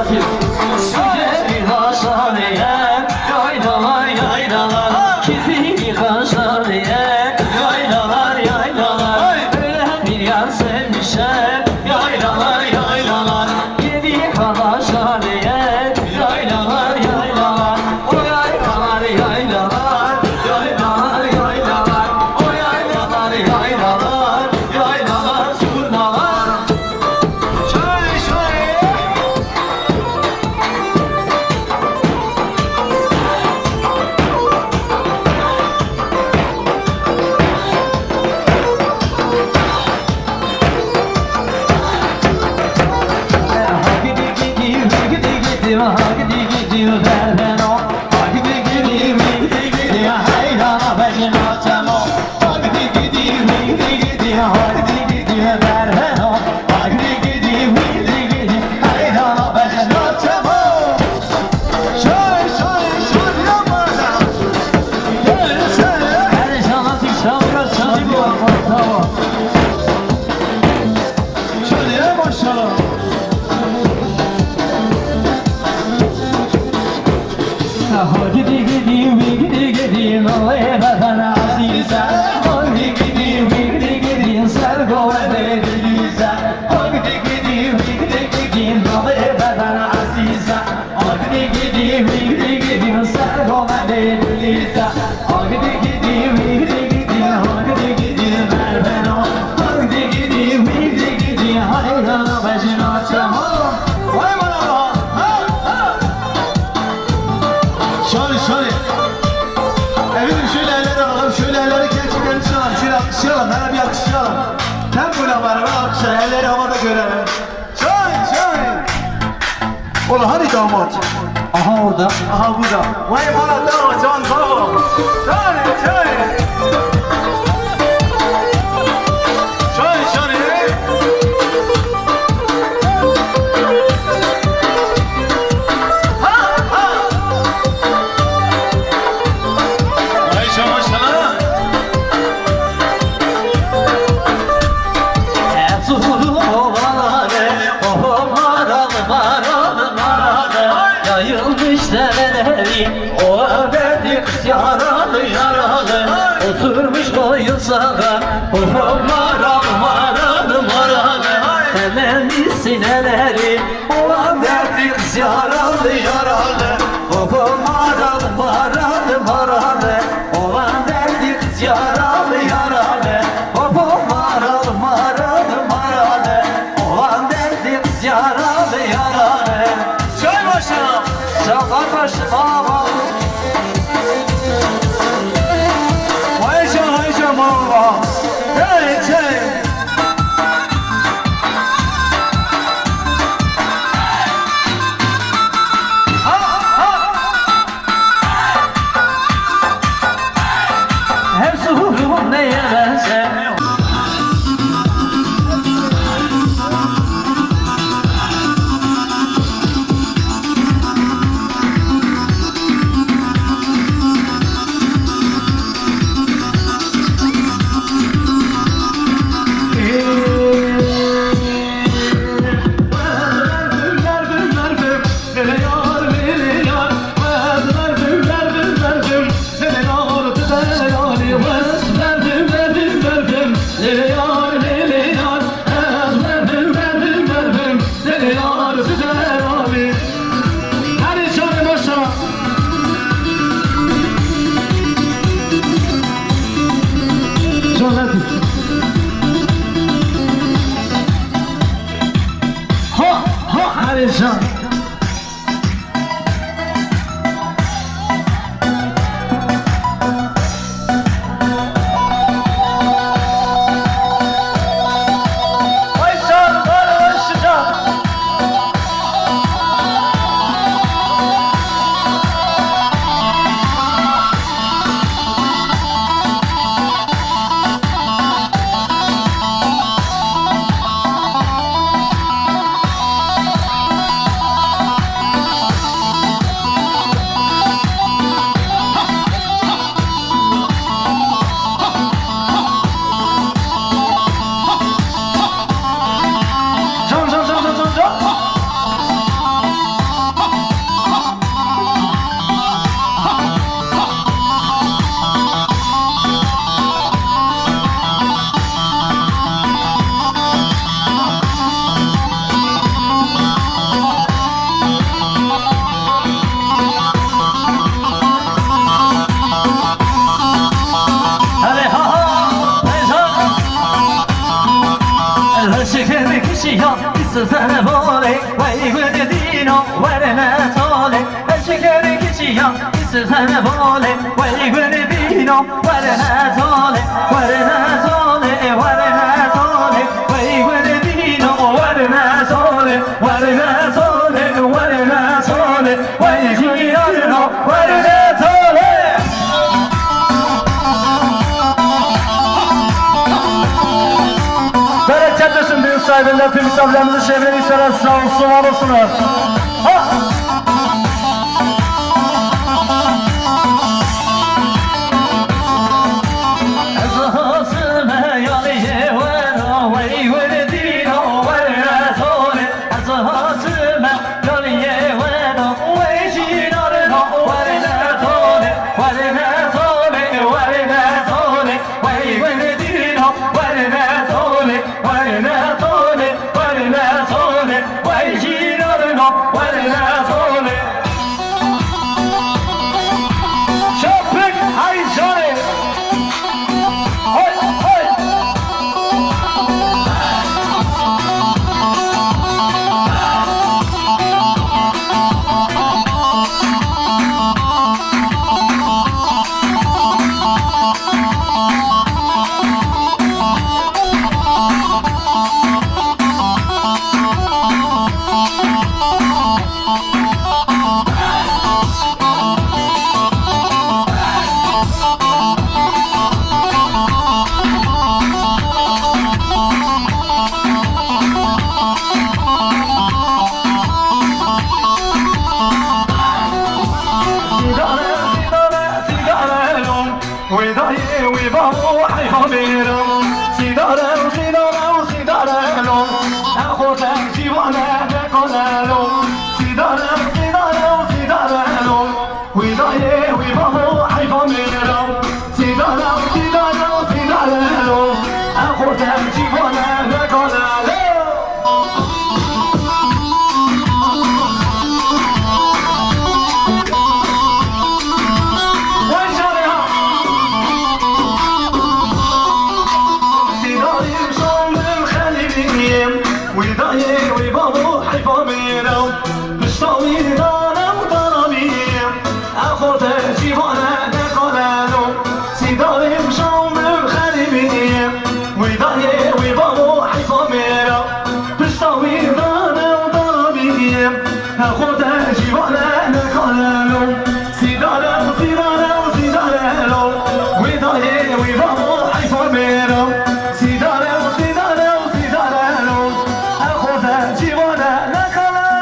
Nazif. Güzel haşaniye, yaylalar yaylalar, kirpikli kaşaniye, yaylalar yaylalar. Öyle bir yar sevmişem, yaylalar yaylalar, yedi haşaniye, yaylalar yaylalar. O yaylalar yaylalar, yaylalar yaylalar, o yaylalar yaylalar, yaylalar zurnalar. Şöyle şöyle. Şöyle. Efendim şöyle elleri alalım, şöyle elleri gerçekten çalalım, şöyle alkışlayalım, bana bir alkışlayalım. Tempoyla beraber alkışlayalım, elleri havada görelim. Şöyle. Ola hani damat? Aha orada. Aha burada. Vay bana damat, can baba. Şöyle. Yayılmış develeri, o verdik yaralı yaralı, oturmuş koyun sağa, maralı hemen sineleri, o verdik yaralı yaralı, maralı olan verdik yaralı yaralı, maralı olan verdik yaralı yaralı. Çay başına, çakar başına. Haycan baba. Çay. Her suhrum neye benzer? سلسله بالي ويقول دينو ورنا طالي الشكر كشيا سلسله بالي ويقول دينو ورنا طالي ورنا طالي ورنا طالي ويقول دينو ورنا طالي ورنا طالي ورنا طالي ويقول دينو ورنا طالي Bereketlesin büyük sahibinden tüm misafirlerimizi şehrin içine sağ olsun, var olsunlar.